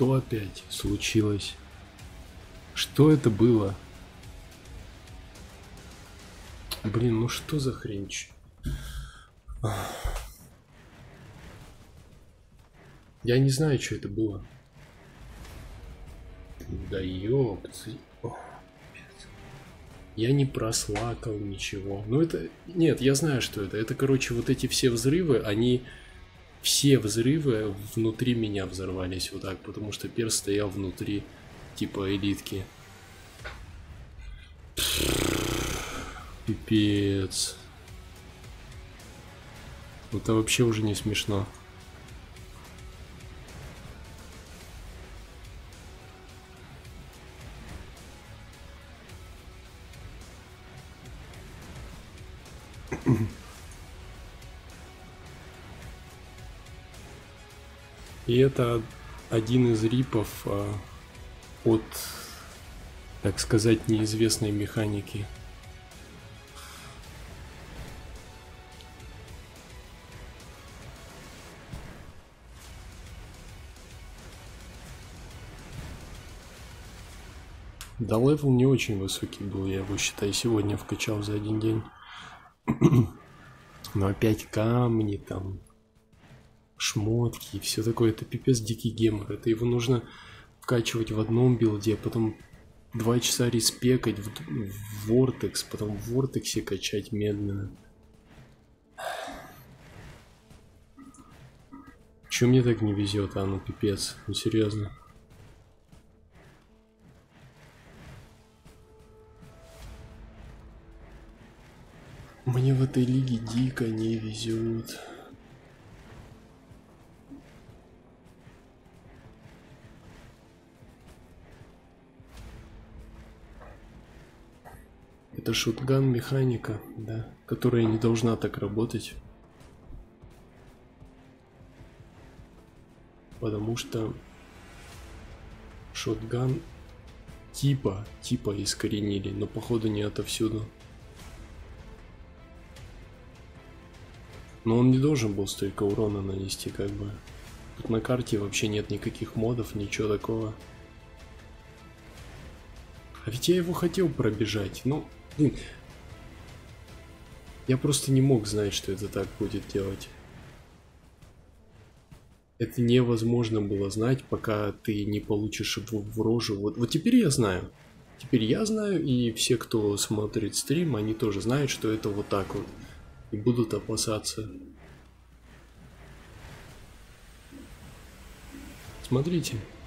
Что опять случилось? Что это было? Блин, ну что за хрень? Я не знаю, что это было. Да ёпты. Я не прослакал ничего. Ну это... Нет, я знаю, что это. Это, короче, вот эти все взрывы, они... Все взрывы внутри меня взорвались вот так, потому что перс стоял внутри, типа, элитки. Пипец. Это вообще уже не смешно. И это один из рипов от, так сказать, неизвестной механики. Да, левел не очень высокий был, я его, считай, сегодня вкачал за один день. Но опять камни там, шмотки и все такое, это пипец дикий гемор. Это его нужно вкачивать в одном билде, потом 2 часа респекать в Вортекс, потом в Вортексе качать медленно. Чё мне так не везет, а ну пипец, ну серьезно. Мне в этой лиге дико не везет. Это шотган механика, да, которая не должна так работать. Потому что шотган типа искоренили, но походу не отовсюду. Но он не должен был столько урона нанести, как бы. Тут на карте вообще нет никаких модов, ничего такого. А ведь я его хотел пробежать, ну, блин. Я просто не мог знать, что это так будет делать. Это невозможно было знать, пока ты не получишь в рожу. Вот теперь я знаю. Теперь я знаю, и все, кто смотрит стрим, они тоже знают, что это вот так вот. И будут опасаться. Смотрите.